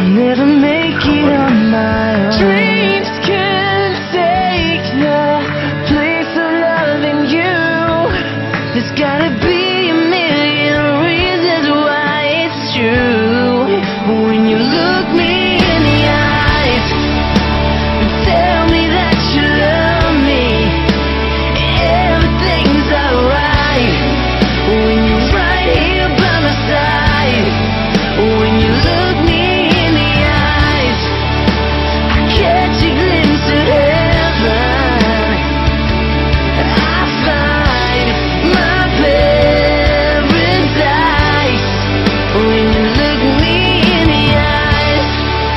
I'll never make it on my own. Dreams can take the place of loving you. There's gotta be a million reasons why it's true. When you look me in the eyes and tell me that you love me, everything's alright. When you're right here by my side, when you look me in the eyes, I catch a glimpse of heaven. I find my paradise when you look me in the eyes.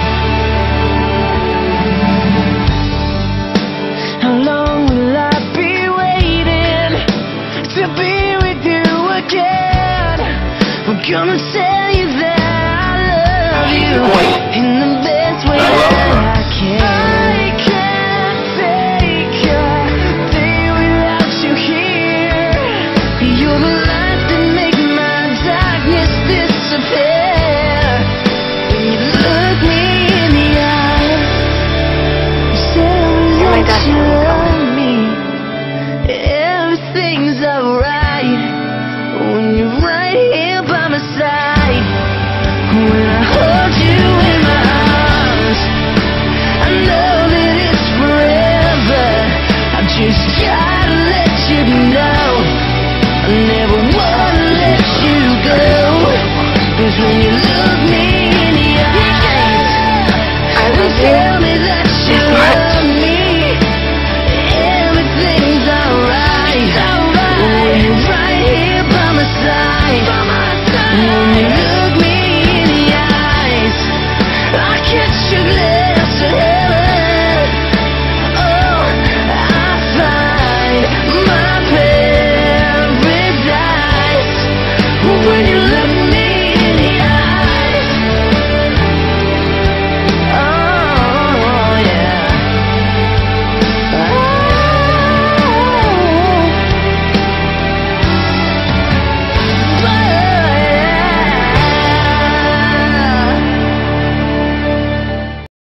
How long will I be waiting to be with you again? I'm gonna tell you that I love you in the best way that I can. I can't take a day without you here. You're the light that makes my darkness disappear. When you look me in the eye, tell me that you love me, everything's alright. When you're right here by my side, when I hold you in my arms, I know that it's forever. I just gotta let you know I never wanna let you go. 'Cause when you look me in the eyes and tell me that you love me, everything's alright. When you're right here by my side, when you